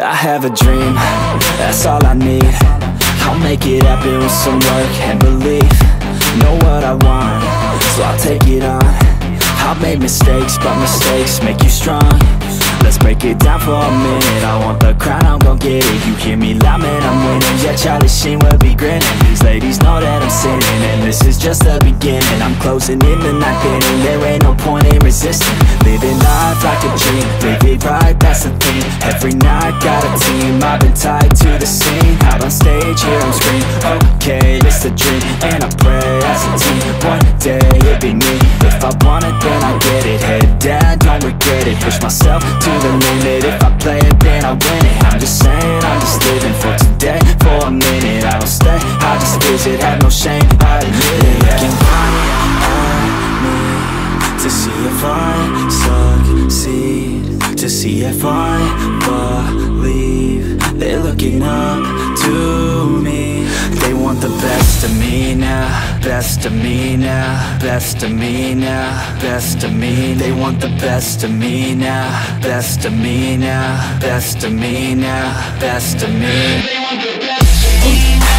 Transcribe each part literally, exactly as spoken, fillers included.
I have a dream, that's all I need. I'll make it happen with some work and belief. Know what I want, so I'll take it on. I've made mistakes, but mistakes make you strong. Let's break it down for a minute. I want the crown, I'm gon' get it. You hear me loud, man, I'm winning. Yeah, Charlie Sheen will be grinning. These ladies know that I'm sinning, and this is just the beginning. I'm closing in the ninth inning, there ain't no point in resisting. Living life like a dream, live it right, that's the thing. Every night, got a team, I've been tied to the scene. Out on stage, hear them scream, okay, it's a dream. And I pray as a team, one day it'll be me. If I want it, then I get it. Head down, don't regret it. Push myself to the limit. If I play it, then I win it. I'm just saying, I'm just living for today. For a minute, I don't stay, I just visit. Have no shame, I admit it. Looking right at me to see if I succeed, to see if I believe. They're looking up to me. They want the best of me now, best of me now, best of me now, best of me. They want the best of me now, best of me now, best of me now, best of me. They want the best of me now.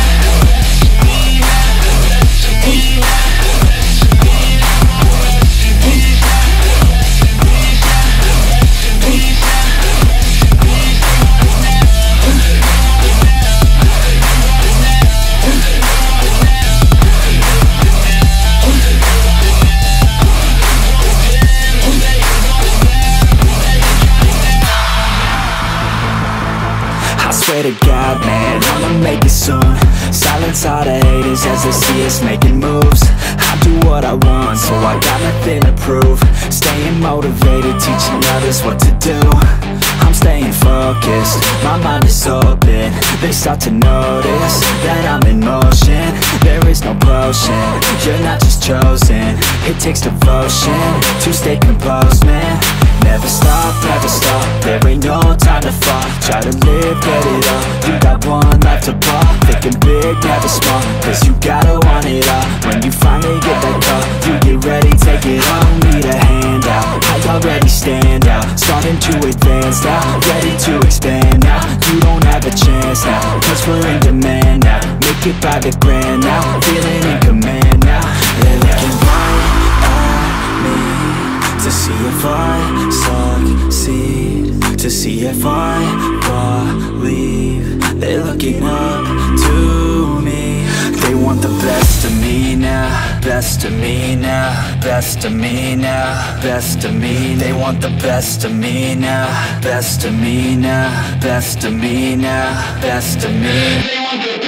Swear to God, man, I'ma make it soon. Silence all the haters as they see us making moves. I do what I want, so I got nothing to prove. Staying motivated, teaching others what to do. I'm staying focused, my mind is open. They start to notice that I'm in motion. There is no potion, you're not just chosen. It takes devotion to stay composed, man. Never stop, never stop, there ain't no time to fall. Try to live, get it up, you got one life to pop. Thinking big, never small, cause you gotta want it all. When you finally get that call, you get ready, take it on. Need a handout, I already stand out. Starting to advance now, ready to expand now. You don't have a chance now, cause we're in demand now. Make it by the grand now, feeling in command now. They're looking right at me to see if I succeed, to see if I believe. They're looking up to me. They want the best of me now, best of me now, best of me now, best of me. They want the best of me now, best of me now, best of me now, best of me. They want the